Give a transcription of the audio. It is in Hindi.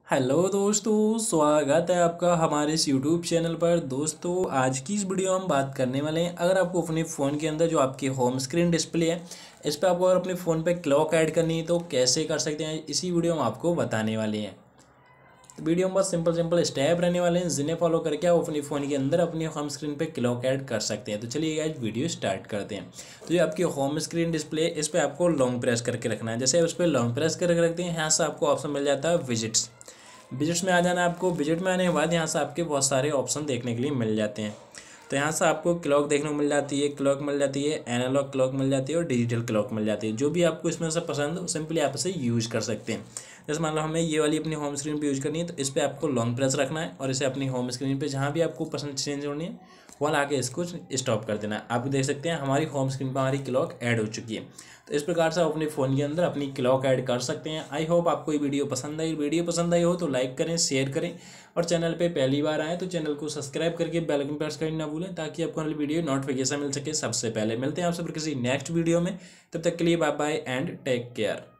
हेलो दोस्तों, स्वागत है आपका हमारे इस यूट्यूब चैनल पर। दोस्तों, आज की इस वीडियो में हम बात करने वाले हैं, अगर आपको अपने फ़ोन के अंदर जो आपकी होम स्क्रीन डिस्प्ले है, इस पर आपको अगर अपने फ़ोन पे क्लॉक ऐड करनी है तो कैसे कर सकते हैं, इसी वीडियो में आपको बताने वाले हैं। तो वीडियो में बस सिंपल स्टेप रहने वाले हैं, जिन्हें फॉलो करके आप अपनी फ़ोन के अंदर अपनी होम स्क्रीन पे क्लॉक ऐड कर सकते हैं। तो चलिए गाइस, वीडियो स्टार्ट करते हैं। तो ये आपकी होम स्क्रीन डिस्प्ले, इस पर आपको लॉन्ग प्रेस करके रखना है। जैसे उस पर लॉन्ग प्रेस करके रखते हैं, यहाँ से आपको ऑप्शन मिल जाता है विजिट्स। विजिट्स में आ जाना है आपको। विजिट में आने के बाद यहाँ से आपके बहुत सारे ऑप्शन देखने के लिए मिल जाते हैं। तो यहाँ से आपको क्लॉक देखने को मिल जाती है, क्लॉक मिल जाती है, एनालॉग क्लॉक मिल जाती है और डिजिटल क्लॉक मिल जाती है। जो भी आपको इसमें से पसंद हो, सिंपली आप इसे यूज कर सकते हैं। जैसे मान लो हमें ये वाली अपनी होम स्क्रीन पे यूज करनी है, तो इस पर आपको लॉन्ग प्रेस रखना है और इसे अपनी होम स्क्रीन पे जहाँ भी आपको पसंद चेंज होनी है वहाँ लाके इसको स्टॉप कर देना है। आप देख सकते हैं हमारी होम स्क्रीन पर हमारी क्लॉक ऐड हो चुकी है। तो इस प्रकार से आप अपने फ़ोन के अंदर अपनी क्लॉक ऐड कर सकते हैं। आई होप आपको ये वीडियो पसंद आई हो तो लाइक करें, शेयर करें और चैनल पे पहली बार आए तो चैनल को सब्सक्राइब करके बेल आइकन प्रेस करना ना भूलें, ताकि आपको अगली वीडियो नोटिफिकेशन मिल सके सबसे पहले। मिलते हैं आपसे फिर किसी नेक्स्ट वीडियो में, तब तक के लिए bye bye and take care.